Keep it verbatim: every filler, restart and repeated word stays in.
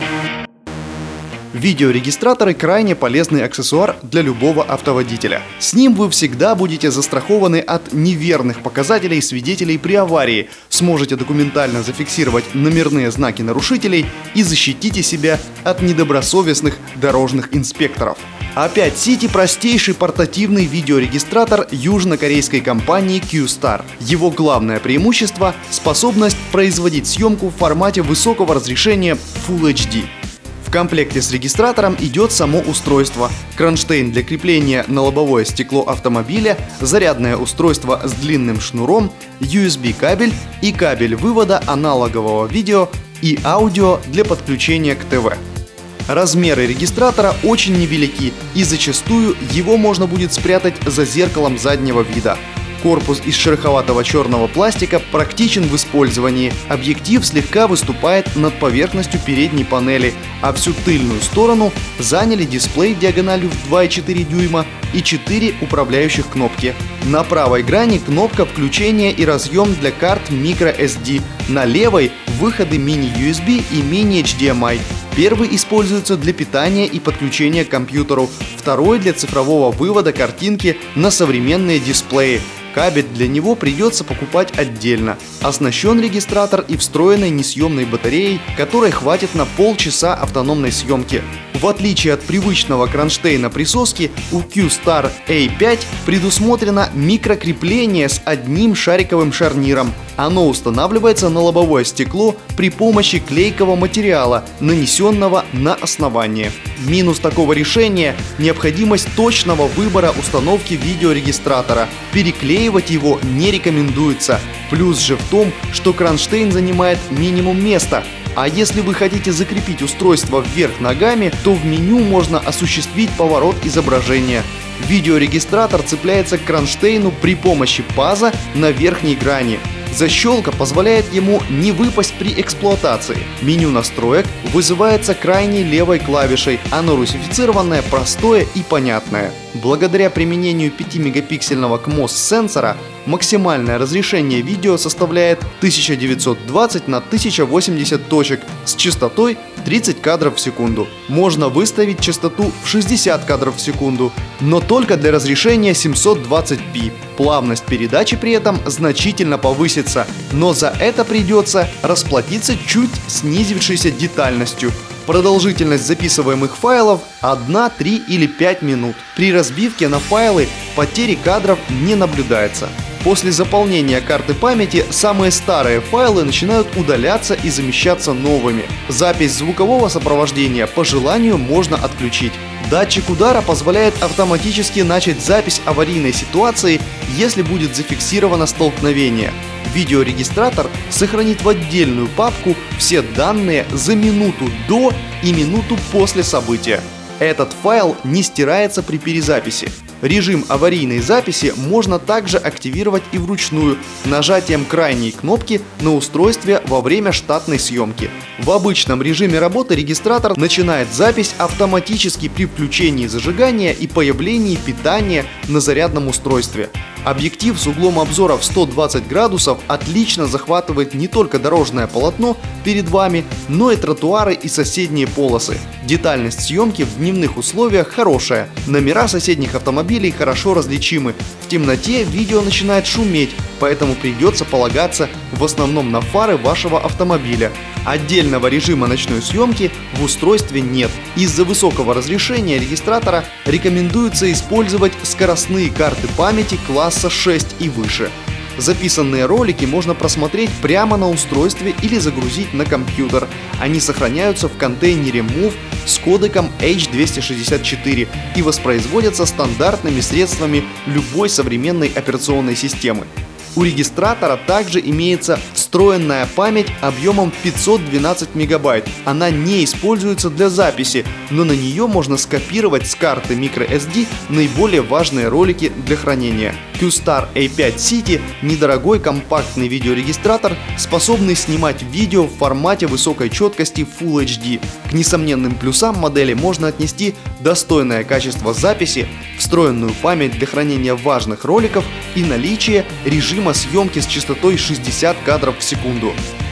Видеорегистраторы – крайне полезный аксессуар для любого автоводителя. С ним вы всегда будете застрахованы от неверных показателей свидетелей при аварии, сможете документально зафиксировать номерные знаки нарушителей и защитите себя от недобросовестных дорожных инспекторов. А пять City – простейший портативный видеорегистратор южнокорейской компании Q-Star. Его главное преимущество – способность производить съемку в формате высокого разрешения Full эйч ди. В комплекте с регистратором идет само устройство, кронштейн для крепления на лобовое стекло автомобиля, зарядное устройство с длинным шнуром, ю эс би кабель и кабель вывода аналогового видео и аудио для подключения к ТВ. Размеры регистратора очень невелики, и зачастую его можно будет спрятать за зеркалом заднего вида. Корпус из шероховатого черного пластика практичен в использовании, объектив слегка выступает над поверхностью передней панели, а всю тыльную сторону заняли дисплей диагональю в два и четыре дюйма и четыре управляющих кнопки. На правой грани кнопка включения и разъем для карт microSD, на левой выходы мини-ю эс би и мини-эйч ди эм ай. Первый используется для питания и подключения к компьютеру, второй для цифрового вывода картинки на современные дисплеи. Кабель для него придется покупать отдельно. Оснащен регистратор и встроенной несъемной батареей, которой хватит на полчаса автономной съемки. В отличие от привычного кронштейна присоски, у Q-Star эй пять предусмотрено микрокрепление с одним шариковым шарниром. Оно устанавливается на лобовое стекло при помощи клейкого материала, нанесенного на основание. Минус такого решения – необходимость точного выбора установки видеорегистратора. Переклеивать его не рекомендуется. Плюс же в том, что кронштейн занимает минимум места. А если вы хотите закрепить устройство вверх ногами, то в меню можно осуществить поворот изображения. Видеорегистратор цепляется к кронштейну при помощи паза на верхней грани. Защелка позволяет ему не выпасть при эксплуатации. Меню настроек вызывается крайней левой клавишей, оно русифицированное, простое и понятное. Благодаря применению пятимегапиксельного КМОС сенсора максимальное разрешение видео составляет тысяча девятьсот двадцать на тысяча восемьдесят точек с частотой тридцать кадров в секунду. Можно выставить частоту в шестьдесят кадров в секунду, но только для разрешения семьсот двадцать пи. Плавность передачи при этом значительно повысится, но за это придется расплатиться чуть снизившейся детальностью. Продолжительность записываемых файлов одна, три или пять минут. При разбивке на файлы потери кадров не наблюдается. После заполнения карты памяти самые старые файлы начинают удаляться и замещаться новыми. Запись звукового сопровождения по желанию можно отключить. Датчик удара позволяет автоматически начать запись аварийной ситуации, если будет зафиксировано столкновение. Видеорегистратор сохранит в отдельную папку все данные за минуту до и минуту после события. Этот файл не стирается при перезаписи. Режим аварийной записи можно также активировать и вручную нажатием крайней кнопки на устройстве во время штатной съемки. В обычном режиме работы регистратор начинает запись автоматически при включении зажигания и появлении питания на зарядном устройстве. Объектив с углом обзора в сто двадцать градусов отлично захватывает не только дорожное полотно перед вами, но и тротуары и соседние полосы. Детальность съемки в дневных условиях хорошая, номера соседних автомобилей хорошо различимы. В темноте видео начинает шуметь, поэтому придется полагаться в основном на фары вашего автомобиля. Отдельного режима ночной съемки в устройстве нет. Из-за высокого разрешения регистратора рекомендуется использовать скоростные карты памяти класса шесть и выше. Записанные ролики можно просмотреть прямо на устройстве или загрузить на компьютер. Они сохраняются в контейнере мув с кодеком эйч двести шестьдесят четыре и воспроизводятся стандартными средствами любой современной операционной системы. У регистратора также имеется встроенная память объемом пятьсот двенадцать мегабайт. Она не используется для записи, но на нее можно скопировать с карты microSD наиболее важные ролики для хранения. Q-Star эй пять City – недорогой компактный видеорегистратор, способный снимать видео в формате высокой четкости Full эйч ди. К несомненным плюсам модели можно отнести достойное качество записи, встроенную память для хранения важных роликов и наличие режима съемки с частотой шестьдесят кадров в секунду.